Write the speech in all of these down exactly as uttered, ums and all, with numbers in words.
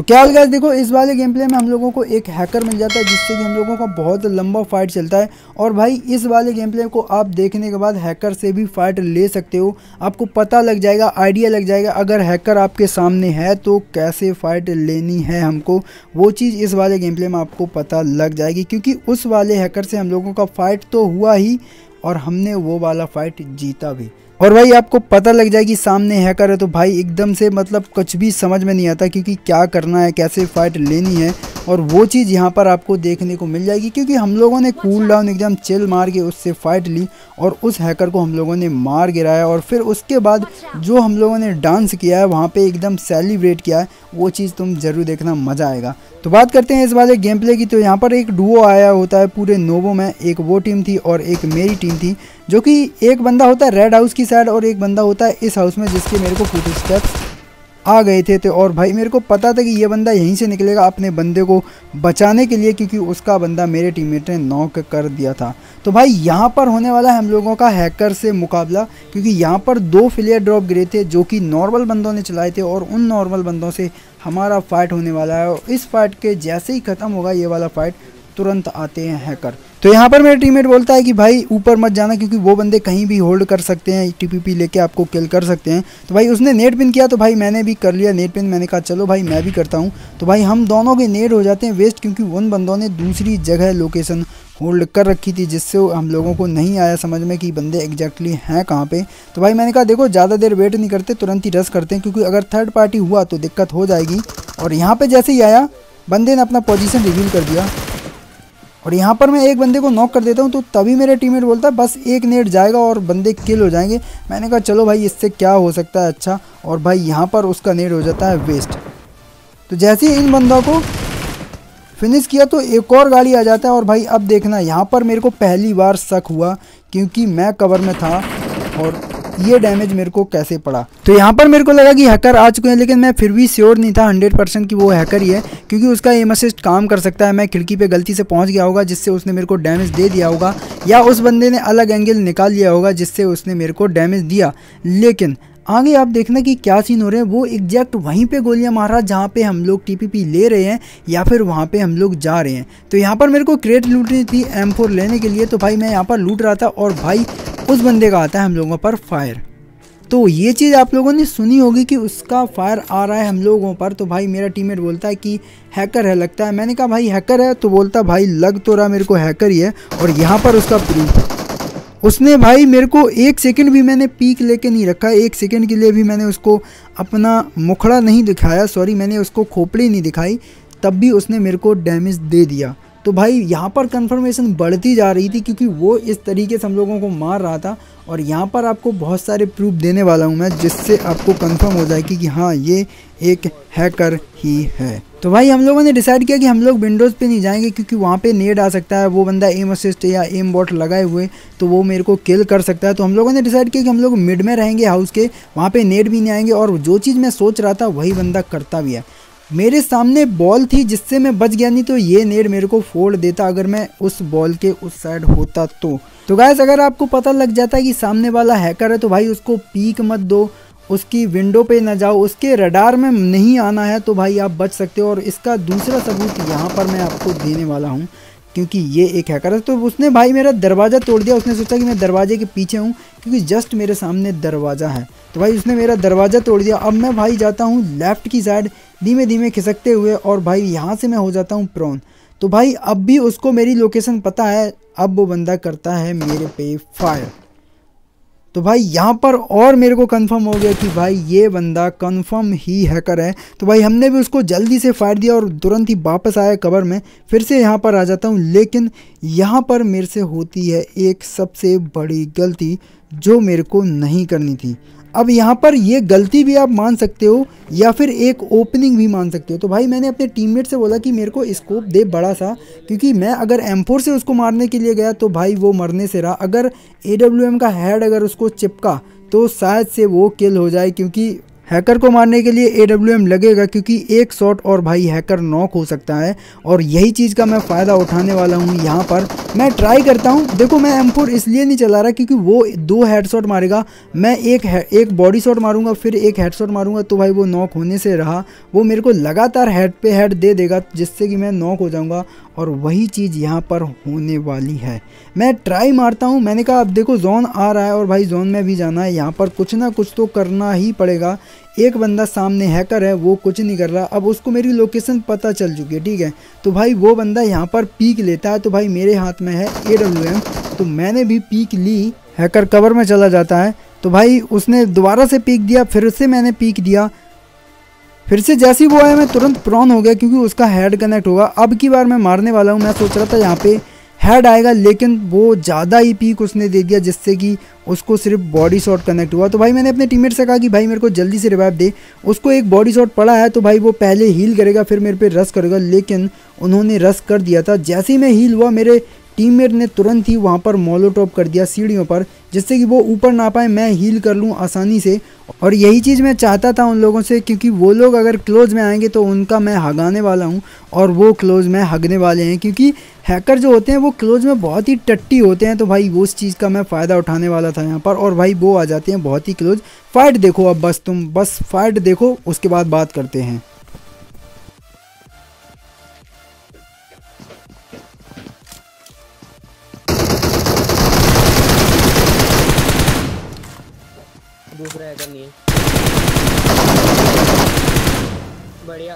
क्या हाल गाइस, देखो इस वाले गेम प्ले में हम लोगों को एक हैकर मिल जाता है जिससे कि हम लोगों का बहुत लंबा फाइट चलता है। और भाई इस वाले गेम प्ले को आप देखने के बाद हैकर से भी फाइट ले सकते हो, आपको पता लग जाएगा, आइडिया लग जाएगा अगर हैकर आपके सामने है तो कैसे फाइट लेनी है हमको, वो चीज़ इस वाले गेम प्ले में आपको पता लग जाएगी। क्योंकि उस वाले हैकर से हम लोगों का फाइट तो हुआ ही और हमने वो वाला फाइट जीता भी। और भाई आपको पता लग जाएगी सामने हैकर है तो भाई एकदम से मतलब कुछ भी समझ में नहीं आता क्योंकि क्या करना है, कैसे फाइट लेनी है, और वो चीज़ यहाँ पर आपको देखने को मिल जाएगी। क्योंकि हम लोगों ने कूल डाउन एकदम चिल मार के उससे फाइट ली और उस हैकर को हम लोगों ने मार गिराया। और फिर उसके बाद जो हम लोगों ने डांस किया है वहाँ पे एकदम सेलिब्रेट किया है, वो चीज़ तुम ज़रूर देखना, मज़ा आएगा। तो बात करते हैं इस वाले गेम प्ले की। तो यहाँ पर एक डुओ आया होता है पूरे नोवो में, एक वो टीम थी और एक मेरी टीम थी, जो कि एक बंदा होता है रेड हाउस की साइड और एक बंदा होता है इस हाउस में जिसके मेरे को फुट स्टेप्स आ गए थे। तो और भाई मेरे को पता था कि ये बंदा यहीं से निकलेगा अपने बंदे को बचाने के लिए, क्योंकि उसका बंदा मेरे टीममेट ने नॉक कर दिया था। तो भाई यहाँ पर होने वाला है हम लोगों का हैकर से मुकाबला, क्योंकि यहाँ पर दो फ्लेयर ड्रॉप गिरे थे जो कि नॉर्मल बंदों ने चलाए थे और उन नॉर्मल बंदों से हमारा फाइट होने वाला है। और इस फाइट के जैसे ही ख़त्म होगा ये वाला फाइट तुरंत आते हैं हैकर। तो यहाँ पर मेरा टीममेट बोलता है कि भाई ऊपर मत जाना क्योंकि वो बंदे कहीं भी होल्ड कर सकते हैं, टीपीपी लेके आपको किल कर सकते हैं। तो भाई उसने नेट पिन किया तो भाई मैंने भी कर लिया नेट पिन। मैंने कहा चलो भाई मैं भी करता हूँ। तो भाई हम दोनों के नेट हो जाते हैं वेस्ट, क्योंकि उन बंदों ने दूसरी जगह लोकेशन होल्ड कर रखी थी जिससे हम लोगों को नहीं आया समझ में कि बंदे एग्जैक्टली हैं कहाँ पे। तो भाई मैंने कहा देखो ज़्यादा देर वेट नहीं करते, तुरंत ही रश करते हैं, क्योंकि अगर थर्ड पार्टी हुआ तो दिक्कत हो जाएगी। और यहाँ पे जैसे ही आया बंदे ने अपना पोजीशन रिवील कर दिया और यहाँ पर मैं एक बंदे को नॉक कर देता हूँ। तो तभी मेरे टीममेट बोलता है बस एक नेट जाएगा और बंदे किल हो जाएंगे। मैंने कहा चलो भाई इससे क्या हो सकता है अच्छा, और भाई यहाँ पर उसका नेट हो जाता है वेस्ट। तो जैसे ही इन बंदों को फिनिश किया तो एक और गाड़ी आ जाता है। और भाई अब देखना यहाँ पर मेरे को पहली बार शक हुआ क्योंकि मैं कवर में था और ये डैमेज मेरे को कैसे पड़ा। तो यहाँ पर मेरे को लगा कि हैकर आ चुके हैं, लेकिन मैं फिर भी श्योर नहीं था हंड्रेड परसेंट कि वो हैकर ही है, क्योंकि उसका एम असिस्ट काम कर सकता है। मैं खिड़की पे गलती से पहुँच गया होगा जिससे उसने मेरे को डैमेज दे दिया होगा, या उस बंदे ने अलग एंगल निकाल लिया होगा जिससे उसने मेरे को डैमेज दिया। लेकिन आगे आप देखना कि क्या सीन हो रहे हैं। वो एग्जैक्ट वहीं पे गोलियां मार रहा जहाँ पे हम लोग टीपीपी ले रहे हैं या फिर वहाँ पे हम लोग जा रहे हैं। तो यहाँ पर मेरे को क्रेट लूटनी थी एम फोर लेने के लिए। तो भाई मैं यहाँ पर लूट रहा था और भाई उस बंदे का आता है हम लोगों पर फायर। तो ये चीज़ आप लोगों ने सुनी होगी कि उसका फायर आ रहा है हम लोगों पर। तो भाई मेरा टीममेट बोलता है कि हैकर है लगता है। मैंने कहा भाई हैकर है, तो बोलता भाई लग तो रहा मेरे को हैकर ही है। और यहाँ पर उसका प्रूफ, उसने भाई मेरे को एक सेकंड भी मैंने पीक लेके नहीं रखा, एक सेकंड के लिए भी मैंने उसको अपना मुखड़ा नहीं दिखाया, सॉरी मैंने उसको खोपड़ी नहीं दिखाई, तब भी उसने मेरे को डैमेज दे दिया। तो भाई यहाँ पर कंफर्मेशन बढ़ती जा रही थी क्योंकि वो इस तरीके से हम लोगों को मार रहा था। और यहाँ पर आपको बहुत सारे प्रूफ देने वाला हूँ मैं, जिससे आपको कंफर्म हो जाएगी कि हाँ ये एक हैकर ही है। तो भाई हम लोगों ने डिसाइड किया कि हम लोग विंडोज़ पे नहीं जाएंगे क्योंकि वहाँ पे नेड आ सकता है, वो बंदा एम असिस्ट या एम बॉट लगाए हुए तो वो मेरे को किल कर सकता है। तो हम लोगों ने डिसाइड किया कि हम लोग मिड में रहेंगे हाउस के, वहाँ पे नेड भी नहीं आएंगे। और जो चीज़ मैं सोच रहा था वही बंदा करता भी है। मेरे सामने बॉल थी जिससे मैं बच गया, नहीं तो ये नेड मेरे को फोड़ देता अगर मैं उस बॉल के उस साइड होता तो। तो गाइस अगर आपको पता लग जाता है कि सामने वाला हैकर है तो भाई उसको पीक मत दो, उसकी विंडो पे ना जाओ, उसके रडार में नहीं आना है तो भाई आप बच सकते हो। और इसका दूसरा सबूत यहाँ पर मैं आपको देने वाला हूँ, क्योंकि ये एक हैकर है। तो उसने भाई मेरा दरवाज़ा तोड़ दिया, उसने सोचा कि मैं दरवाजे के पीछे हूँ क्योंकि जस्ट मेरे सामने दरवाज़ा है। तो भाई उसने मेरा दरवाज़ा तोड़ दिया। अब मैं भाई जाता हूँ लेफ़्ट की साइड धीमे धीमे खिसकते हुए और भाई यहाँ से मैं हो जाता हूँ प्रोन। तो भाई अब भी उसको मेरी लोकेशन पता है, अब वो बंदा करता है मेरे पे फायर। तो भाई यहाँ पर और मेरे को कंफर्म हो गया कि भाई ये बंदा कंफर्म ही हैकर है। तो भाई हमने भी उसको जल्दी से फायर दिया और तुरंत ही वापस आया कवर में, फिर से यहाँ पर आ जाता हूँ। लेकिन यहाँ पर मेरे से होती है एक सबसे बड़ी गलती जो मेरे को नहीं करनी थी। अब यहाँ पर ये गलती भी आप मान सकते हो या फिर एक ओपनिंग भी मान सकते हो। तो भाई मैंने अपने टीममेट से बोला कि मेरे को स्कोप दे बड़ा सा, क्योंकि मैं अगर एम फोर से उसको मारने के लिए गया तो भाई वो मरने से रहा। अगर ए डब्ल्यू एम का हेड अगर उसको चिपका तो शायद से वो किल हो जाए, क्योंकि हैकर को मारने के लिए ए डब्ल्यू एम लगेगा, क्योंकि एक शॉट और भाई हैकर नॉक हो सकता है। और यही चीज़ का मैं फ़ायदा उठाने वाला हूँ यहाँ पर। मैं ट्राई करता हूँ, देखो मैं एम फोर इसलिए नहीं चला रहा क्योंकि वो दो हेडशॉट मारेगा, मैं एक एक बॉडी शॉट मारूंगा फिर एक हेडशॉट मारूंगा, तो भाई वो नॉक होने से रहा, वो मेरे को लगातार हेड पे हेड दे देगा जिससे कि मैं नॉक हो जाऊँगा। और वही चीज़ यहाँ पर होने वाली है। मैं ट्राई मारता हूँ, मैंने कहा अब देखो जोन आ रहा है और भाई जोन में भी जाना है, यहाँ पर कुछ ना कुछ तो करना ही पड़ेगा। एक बंदा सामने हैकर है, वो कुछ नहीं कर रहा, अब उसको मेरी लोकेशन पता चल चुकी है, ठीक है। तो भाई वो बंदा यहाँ पर पीक लेता है, तो भाई मेरे हाथ में है ए डब्ल्यू एम, तो मैंने भी पीक ली। हैकर कवर में चला जाता है, तो भाई उसने दोबारा से पीक दिया, फिर से मैंने पीक दिया, फिर से जैसे ही वो आया मैं तुरंत प्रॉन हो गया क्योंकि उसका हेड कनेक्ट होगा। अब की बार मैं मारने वाला हूँ, मैं सोच रहा था यहाँ पे हेड आएगा, लेकिन वो ज़्यादा ही पीक उसने दे दिया जिससे कि उसको सिर्फ बॉडी शॉट कनेक्ट हुआ। तो भाई मैंने अपने टीममेट से कहा कि भाई मेरे को जल्दी से रिवाइव दे, उसको एक बॉडी शॉट पड़ा है तो भाई वो पहले हील करेगा फिर मेरे पे रश करेगा, लेकिन उन्होंने रश कर दिया था। जैसे ही मैं हील हुआ मेरे टीममेट ने तुरंत ही वहाँ पर मोलोटॉप कर दिया सीढ़ियों पर, जिससे कि वो ऊपर ना पाए, मैं हील कर लूँ आसानी से। और यही चीज़ मैं चाहता था उन लोगों से, क्योंकि वो लोग अगर क्लोज में आएंगे तो उनका मैं हगाने वाला हूँ और वो क्लोज में हगने वाले हैं, क्योंकि हैकर जो होते हैं वो क्लोज में बहुत ही टट्टी होते हैं। तो भाई वो उस चीज़ का मैं फ़ायदा उठाने वाला था यहाँ पर, और भाई वो आ जाते हैं बहुत ही क्लोज। फाइट देखो अब, बस तुम बस फाइट देखो, उसके बाद बात करते हैं। दूसरा हैकर नहीं है, बढ़िया।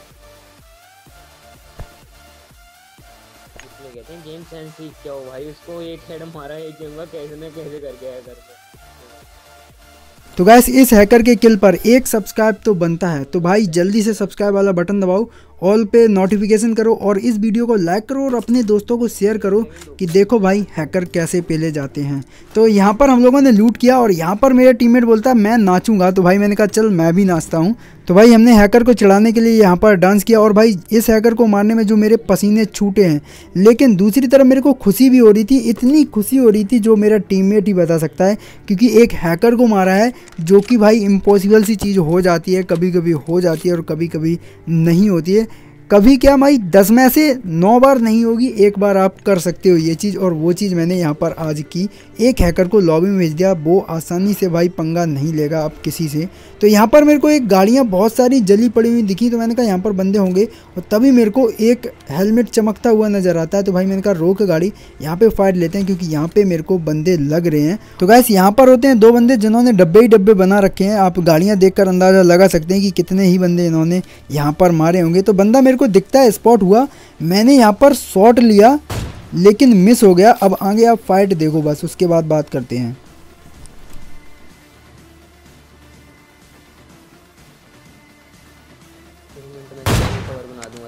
इसलिए कहते हैं गेम सेंस सीख क्या हो भाई, उसको एक हेड मारा एक गेम का कैसे न कैसे करके आया करके। तो गाइस इस हैकर के किल पर एक सब्सक्राइब तो बनता है, तो भाई जल्दी से सब्सक्राइब वाला बटन दबाओ, ऑल पे नोटिफिकेशन करो और इस वीडियो को लाइक करो और अपने दोस्तों को शेयर करो कि देखो भाई हैकर कैसे पेले जाते हैं। तो यहाँ पर हम लोगों ने लूट किया और यहाँ पर मेरा टीममेट बोलता है मैं नाचूंगा, तो भाई मैंने कहा चल मैं भी नाचता हूँ। तो भाई हमने हैकर को चिढ़ाने के लिए यहाँ पर डांस किया, और भाई इस हैकर को मारने में जो मेरे पसीने छूटे हैं, लेकिन दूसरी तरफ मेरे को खुशी भी हो रही थी, इतनी खुशी हो रही थी जो मेरा टीममेट ही बता सकता है, क्योंकि एक हैकर को मारा है जो कि भाई इम्पॉसिबल सी चीज़ हो जाती है, कभी कभी हो जाती है और कभी कभी नहीं होती है। कभी क्या भाई दस में से नौ बार नहीं होगी, एक बार आप कर सकते हो ये चीज़, और वो चीज़ मैंने यहाँ पर आज की। एक हैकर को लॉबी में भेज दिया, वो आसानी से भाई पंगा नहीं लेगा अब किसी से। तो यहाँ पर मेरे को एक गाड़ियाँ बहुत सारी जली पड़ी हुई दिखी, तो मैंने कहा यहाँ पर बंदे होंगे, और तभी मेरे को एक हेलमेट चमकता हुआ नज़र आता है। तो भाई मैंने कहा रोक गाड़ी, यहाँ पे फाइट लेते हैं क्योंकि यहाँ पे मेरे को बंदे लग रहे हैं। तो गाइस यहाँ पर होते हैं दो बंदे जिन्होंने डब्बे ही डब्बे बना रखे हैं, आप गाड़ियाँ देखकर अंदाज़ा लगा सकते हैं कि कितने ही बंदे इन्होंने यहाँ पर मारे होंगे। तो बंदा मेरे को दिखता है, स्पॉट हुआ, मैंने यहाँ पर शॉट लिया लेकिन मिस हो गया। अब आगे आप फाइट देखो बस, उसके बाद बात करते हैं। बना दूंगा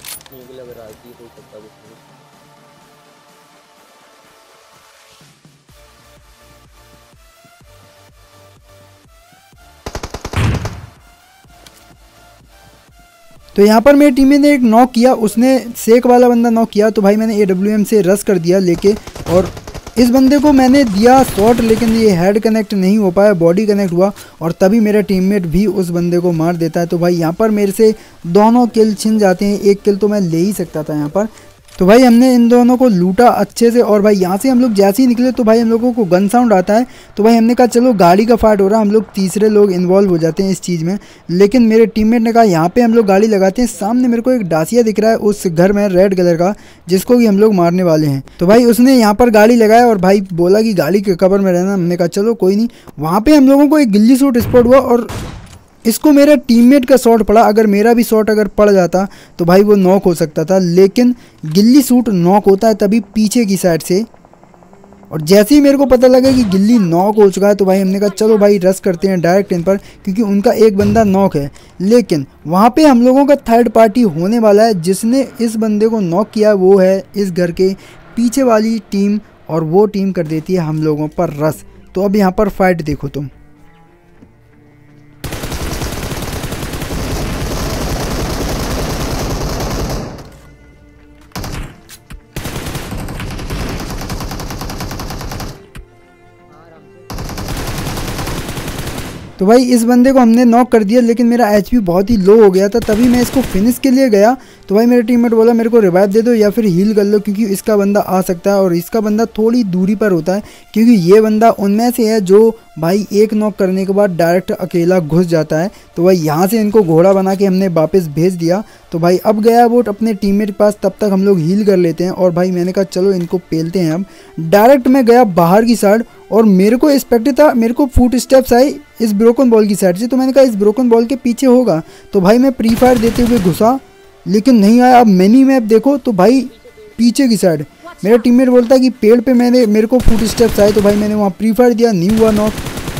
तो यहाँ पर मेरी टीम ने एक नॉक किया, उसने सेक वाला बंदा नॉक किया, तो भाई मैंने ए डब्ल्यू एम से रश कर दिया लेके, और इस बंदे को मैंने दिया शॉट, लेकिन ये हेड कनेक्ट नहीं हो पाया, बॉडी कनेक्ट हुआ, और तभी मेरा टीममेट भी उस बंदे को मार देता है। तो भाई यहाँ पर मेरे से दोनों किल छिन जाते हैं, एक किल तो मैं ले ही सकता था यहाँ पर। तो भाई हमने इन दोनों को लूटा अच्छे से, और भाई यहाँ से हम लोग जैसे ही निकले तो भाई हम लोगों को गन साउंड आता है। तो भाई हमने कहा चलो गाड़ी का फाइट हो रहा है, हम लोग तीसरे लोग इन्वॉल्व हो जाते हैं इस चीज़ में, लेकिन मेरे टीममेट ने कहा यहाँ पे हम लोग गाड़ी लगाते हैं। सामने मेरे को एक डासिया दिख रहा है उस घर में रेड कलर का, जिसको कि हम लोग मारने वाले हैं। तो भाई उसने यहाँ पर गाड़ी लगाया और भाई बोला कि गाड़ी के कवर में रहना। हमने कहा चलो कोई नहीं। वहाँ पर हम लोगों को एक गिल्ली सूट स्पॉट हुआ और इसको मेरा टीममेट का शॉट पड़ा। अगर मेरा भी शॉट अगर पड़ जाता तो भाई वो नॉक हो सकता था, लेकिन गिल्ली सूट नॉक होता है तभी पीछे की साइड से। और जैसे ही मेरे को पता लगा कि गिल्ली नॉक हो चुका है तो भाई हमने कहा चलो भाई रश करते हैं डायरेक्ट इन पर, क्योंकि उनका एक बंदा नॉक है। लेकिन वहाँ पे हम लोगों का थर्ड पार्टी होने वाला है, जिसने इस बंदे को नॉक किया वो है इस घर के पीछे वाली टीम, और वो टीम कर देती है हम लोगों पर रश। तो अब यहाँ पर फाइट देखो तुम। तो भाई इस बंदे को हमने नॉक कर दिया, लेकिन मेरा एचपी बहुत ही लो हो गया था। तभी मैं इसको फिनिश के लिए गया तो भाई मेरे टीममेट बोला मेरे को रिवाइव दे दो या फिर हील कर लो, क्योंकि इसका बंदा आ सकता है और इसका बंदा थोड़ी दूरी पर होता है, क्योंकि ये बंदा उनमें से है जो भाई एक नॉक करने के बाद डायरेक्ट अकेला घुस जाता है। तो भाई यहाँ से इनको घोड़ा बना के हमने वापस भेज दिया। तो भाई अब गया वो अपने टीममेट के पास, तब तक हम लोग हील कर लेते हैं। और भाई मैंने कहा चलो इनको पेलते हैं। अब डायरेक्ट मैं गया बाहर की साइड और मेरे को एक्सपेक्ट था, मेरे को फुट स्टेप्स आई इस ब्रोकन बॉल की साइड से, तो मैंने कहा इस ब्रोकन बॉल के पीछे होगा। तो भाई मैं प्री फायर देते हुए घुसा, लेकिन नहीं आया। अब मिनी मैप देखो तो भाई पीछे की साइड मेरा टीममेट बोलता है कि पेड़ पे मैंने मेरे को फुट स्टेप्स आए, तो भाई मैंने वहाँ प्री फायर दिया, नहीं हुआ नॉक।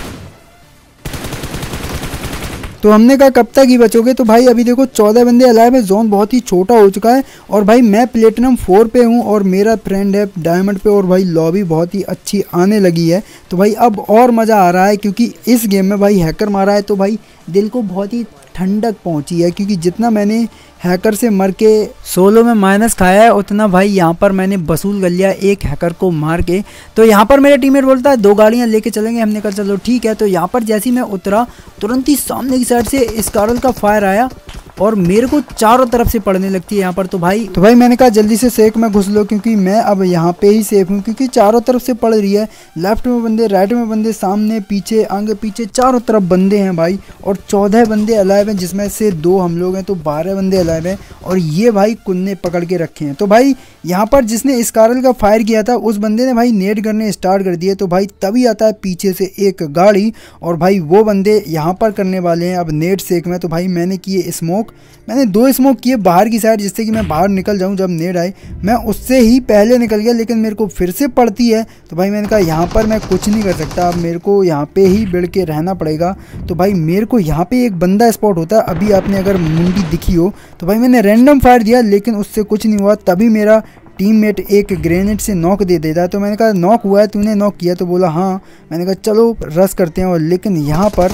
तो हमने कहा कब तक ही बचोगे। तो भाई अभी देखो चौदह बंदे अलाइव है, जोन बहुत ही छोटा हो चुका है और भाई मैं प्लेटिनम फोर पे हूँ और मेरा फ्रेंड है डायमंड पे, और भाई लॉबी बहुत ही अच्छी आने लगी है। तो भाई अब और मज़ा आ रहा है, क्योंकि इस गेम में भाई हैकर मारा है तो भाई दिल को बहुत ही ठंडक पहुंची है, क्योंकि जितना मैंने हैकर से मर के सोलो में माइनस खाया है उतना भाई यहाँ पर मैंने वसूल कर लिया एक हैकर को मार के। तो यहाँ पर मेरा टीममेट बोलता है दो गाड़ियाँ लेके चलेंगे, हमने कहा चलो ठीक है। तो यहाँ पर जैसे ही मैं उतरा तुरंत ही सामने की साइड से स्कारल का फायर आया और मेरे को चारों तरफ से पड़ने लगती है यहाँ पर। तो भाई तो भाई मैंने कहा जल्दी से सेक में घुस लो, क्योंकि मैं अब यहाँ पे ही सेफ हूँ, क्योंकि चारों तरफ से पड़ रही है। लेफ्ट में बंदे, राइट में बंदे, सामने पीछे आगे पीछे चारों तरफ बंदे हैं भाई, और चौदह बंदे अलाइव हैं, जिसमें से दो हम लोग हैं, तो बारह बंदे अलाइव हैं और ये भाई कुन्ने पकड़ के रखे हैं। तो भाई यहाँ पर जिसने स्कारल का फायर किया था उस बंदे ने भाई नेट करने स्टार्ट कर दिए। तो भाई तभी आता है पीछे से एक गाड़ी और भाई वो बंदे यहाँ पर करने वाले हैं अब नेट सेक में। तो भाई मैंने किए स्मोक, मैंने दो स्मोक किए बाहर की साइड, जिससे कि मैं बाहर निकल जाऊं जब नेट आए। मैं उससे ही पहले निकल गया, लेकिन मेरे को फिर से पड़ती है। तो भाई मैंने कहा यहाँ पर मैं कुछ नहीं कर सकता, अब मेरे को यहाँ पे ही बिड़ के रहना पड़ेगा। तो भाई मेरे को यहाँ पे एक बंदा स्पॉट होता है, अभी आपने अगर मुंडी दिखी हो। तो भाई मैंने रैंडम फायर दिया, लेकिन उससे कुछ नहीं हुआ। तभी मेरा टीममेट एक ग्रेनेड से नॉक दे देता है। तो मैंने कहा नॉक हुआ है, तूने नॉक किया? तो बोला हाँ। मैंने कहा चलो रश करते हैं। और लेकिन यहाँ पर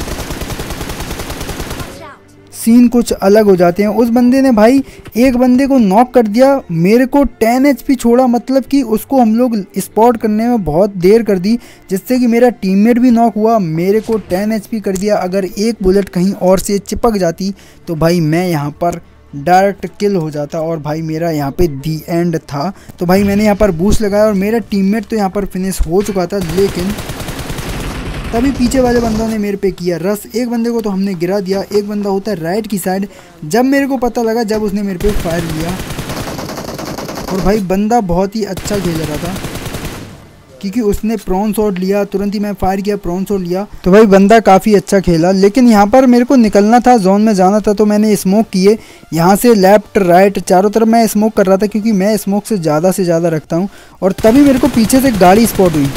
सीन कुछ अलग हो जाते हैं। उस बंदे ने भाई एक बंदे को नॉक कर दिया, मेरे को टेन एचपी छोड़ा, मतलब कि उसको हम लोग स्पॉट करने में बहुत देर कर दी, जिससे कि मेरा टीममेट भी नॉक हुआ, मेरे को टेन एचपी कर दिया। अगर एक बुलेट कहीं और से चिपक जाती तो भाई मैं यहाँ पर डायरेक्ट किल हो जाता और भाई मेरा यहाँ पे दी एंड था। तो भाई मैंने यहाँ पर बूस्ट लगाया और मेरा टीममेट तो यहाँ पर फिनिश हो चुका था, लेकिन तभी पीछे वाले बंदों ने मेरे पे किया रश। एक बंदे को तो हमने गिरा दिया, एक बंदा होता है राइट की साइड, जब मेरे को पता लगा जब उसने मेरे पे फायर किया। और भाई बंदा बहुत ही अच्छा खेल रहा था, क्योंकि उसने प्रॉन शॉट लिया, तुरंत ही मैं फायर किया, प्रॉन शॉट लिया। तो भाई बंदा काफ़ी अच्छा खेला, लेकिन यहाँ पर मेरे को निकलना था, जोन में जाना था। तो मैंने स्मोक किए यहाँ से लेफ्ट राइट चारों तरफ मैं स्मोक कर रहा था, क्योंकि मैं स्मोक से ज़्यादा से ज़्यादा रखता हूँ। और तभी मेरे को पीछे से गाड़ी स्पॉट हुई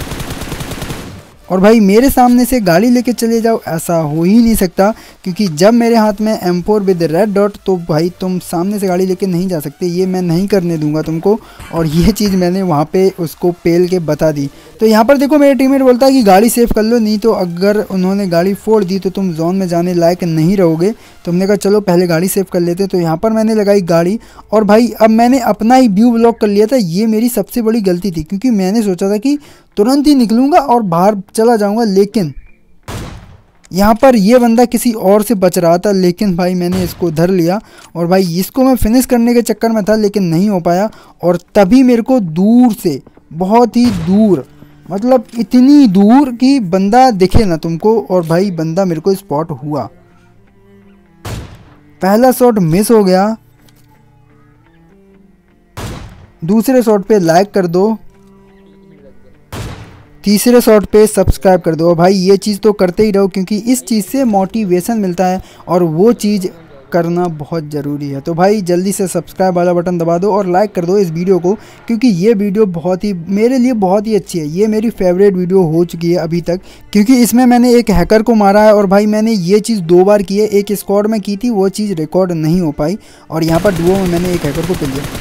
और भाई मेरे सामने से गाड़ी लेके चले जाओ ऐसा हो ही नहीं सकता, क्योंकि जब मेरे हाथ में M four with red dot, तो भाई तुम सामने से गाड़ी लेके नहीं जा सकते, ये मैं नहीं करने दूंगा तुमको। और ये चीज़ मैंने वहाँ पे उसको पेल के बता दी। तो यहाँ पर देखो मेरे टीममेट बोलता है कि गाड़ी सेव कर लो, नहीं तो अगर उन्होंने गाड़ी फोड़ दी तो तुम जोन में जाने लायक नहीं रहोगे। तो हमने कहा चलो पहले गाड़ी सेव कर लेते। तो यहाँ पर मैंने लगाई गाड़ी और भाई अब मैंने अपना ही व्यू ब्लॉक कर लिया था। ये मेरी सबसे बड़ी गलती थी, क्योंकि मैंने सोचा था कि तुरंत ही निकलूँगा और बाहर चला जाऊँगा, लेकिन यहाँ पर ये बंदा किसी और से बच रहा था, लेकिन भाई मैंने इसको धर लिया और भाई इसको मैं फिनिश करने के चक्कर में था, लेकिन नहीं हो पाया। और तभी मेरे को दूर से, बहुत ही दूर, मतलब इतनी दूर कि बंदा दिखे ना तुमको, और भाई बंदा मेरे को स्पॉट हुआ। पहला शॉट मिस हो गया, दूसरे शॉट पे लाइक कर दो, तीसरे शॉट पे सब्सक्राइब कर दो। भाई ये चीज़ तो करते ही रहो, क्योंकि इस चीज़ से मोटिवेशन मिलता है और वो चीज़ करना बहुत ज़रूरी है। तो भाई जल्दी से सब्सक्राइब वाला बटन दबा दो और लाइक कर दो इस वीडियो को, क्योंकि ये वीडियो बहुत ही मेरे लिए बहुत ही अच्छी है। ये मेरी फेवरेट वीडियो हो चुकी है अभी तक, क्योंकि इसमें मैंने एक हैकर को मारा है और भाई मैंने ये चीज़ दो बार की है। एक स्क्वाड में की थी, वो चीज़ रिकॉर्ड नहीं हो पाई, और यहाँ पर डुओ में मैंने एक हैकर को किल दिया।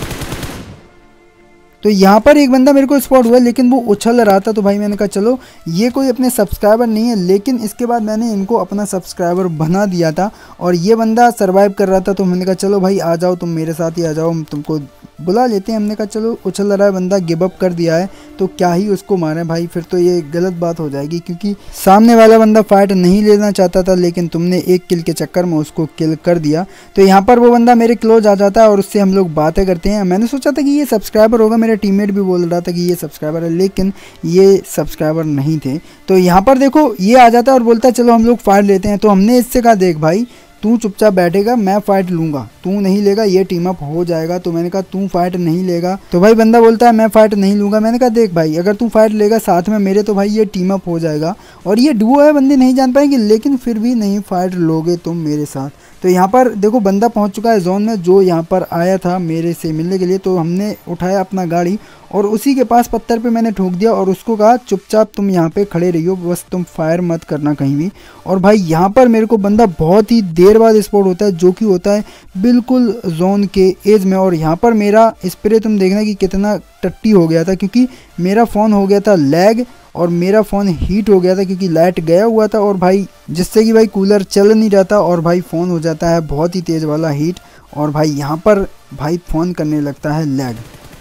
तो यहाँ पर एक बंदा मेरे को स्पॉट हुआ, लेकिन वो उछल रहा था। तो भाई मैंने कहा चलो ये कोई अपने सब्सक्राइबर नहीं है, लेकिन इसके बाद मैंने इनको अपना सब्सक्राइबर बना दिया था और ये बंदा सरवाइव कर रहा था। तो मैंने कहा चलो भाई आ जाओ, तुम मेरे साथ ही आ जाओ, तुमको बुला लेते हैं। हमने कहा चलो उछल रहा है बंदा, गिव अप कर दिया है तो क्या ही उसको मारें भाई, फिर तो ये गलत बात हो जाएगी क्योंकि सामने वाला बंदा फाइट नहीं लेना चाहता था लेकिन तुमने एक किल के चक्कर में उसको किल कर दिया। तो यहाँ पर वो बंदा मेरे क्लोज आ जाता है और उससे हम लोग बातें करते हैं। मैंने सोचा था कि ये सब्सक्राइबर होगा, मेरा टीममेट भी बोल रहा था कि ये सब्सक्राइबर है लेकिन ये सब्सक्राइबर नहीं थे। तो यहाँ पर देखो ये आ जाता है और बोलता है चलो हम लोग फाइट लेते हैं। तो हमने इससे कहा देख भाई तू चुपचाप बैठेगा, मैं फाइट लूंगा, तू नहीं लेगा, ये टीम अप हो जाएगा। तो मैंने कहा तू फाइट नहीं लेगा, तो भाई बंदा बोलता है मैं फाइट नहीं लूंगा। मैंने कहा देख भाई अगर तू फाइट लेगा साथ में मेरे तो भाई ये टीम अप हो जाएगा और ये डुओ है, बंदे नहीं जान पाएंगे लेकिन फिर भी नहीं फाइट लोगे तुम मेरे साथ। तो यहाँ पर देखो बंदा पहुँच चुका है जोन में जो यहाँ पर आया था मेरे से मिलने के लिए। तो हमने उठाया अपना गाड़ी और उसी के पास पत्थर पे मैंने ठोक दिया और उसको कहा चुपचाप तुम यहाँ पे खड़े रहियो, बस तुम फायर मत करना कहीं भी। और भाई यहाँ पर मेरे को बंदा बहुत ही देर बाद स्पॉट होता है जो कि होता है बिल्कुल जोन के एज में। और यहाँ पर मेरा स्प्रे तुम देखना कि कितना टट्टी हो गया था क्योंकि मेरा फ़ोन हो गया था लैग और मेरा फ़ोन हीट हो गया था क्योंकि लाइट गया हुआ था और भाई जिससे कि भाई कूलर चल नहीं रहा था और भाई फ़ोन हो जाता है बहुत ही तेज़ वाला हीट और भाई यहाँ पर भाई फ़ोन करने लगता है लैग।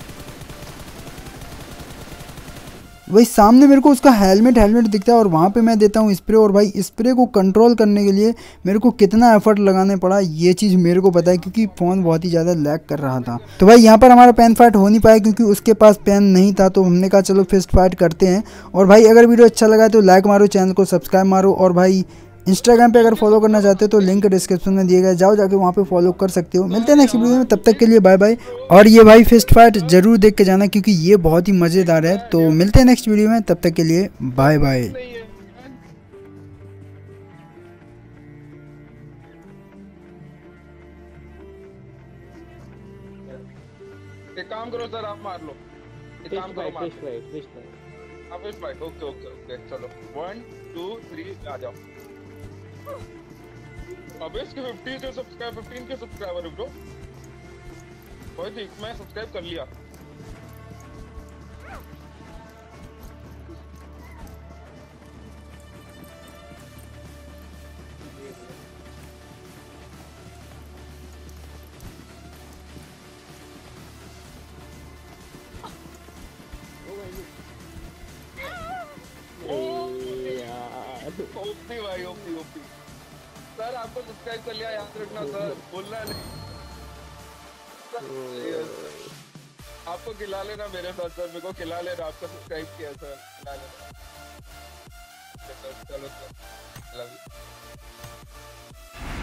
वही सामने मेरे को उसका हेलमेट हेलमेट दिखता है और वहाँ पे मैं देता हूँ स्प्रे। और भाई स्प्रे को कंट्रोल करने के लिए मेरे को कितना एफर्ट लगाने पड़ा ये चीज़ मेरे को पता है क्योंकि फ़ोन बहुत ही ज़्यादा लैग कर रहा था। तो भाई यहाँ पर हमारा पेन फाइट हो नहीं पाया क्योंकि उसके पास पेन नहीं था। तो हमने कहा चलो फिस्ट फाइट करते हैं। और भाई अगर वीडियो अच्छा लगा तो लाइक मारो, चैनल को सब्सक्राइब मारो और भाई इंस्टाग्राम पे अगर फॉलो करना चाहते हो तो लिंक डिस्क्रिप्शन में दिए गए, जाओ जाके वहाँ पे फॉलो कर सकते हो। मिलते हैं नेक्स्ट वीडियो में, तब तक के लिए बाय बाय। और ये भाई फिस्ट फाइट जरूर देख के जाना क्योंकि ये बहुत ही मज़ेदार है। तो मिलते हैं नेक्स्ट वीडियो में, तब तक के लिए बाय बाय। एक काम करो सर, आप मार लो, एक काम करो मार फिश फाइट फिश फाइट आप fish fight. Okay okay okay चलो वन टू थ्री आ जाओ। अबे इसके फिफ्टी के सब्सक्राइब फिफ्टीन के सब्सक्राइबर ब्रो भाई देख मैं सब्सक्राइब कर लिया। ओपी भाई ओपी ओपी सर आपको सब्सक्राइब कर लिया, याद रखना सर, बोलना नहीं। आपको खिला लेना मेरे साथ सर, मेरे को खिला लेना, आपका सब्सक्राइब किया सर, खिला लेना चलो सर, लव यू।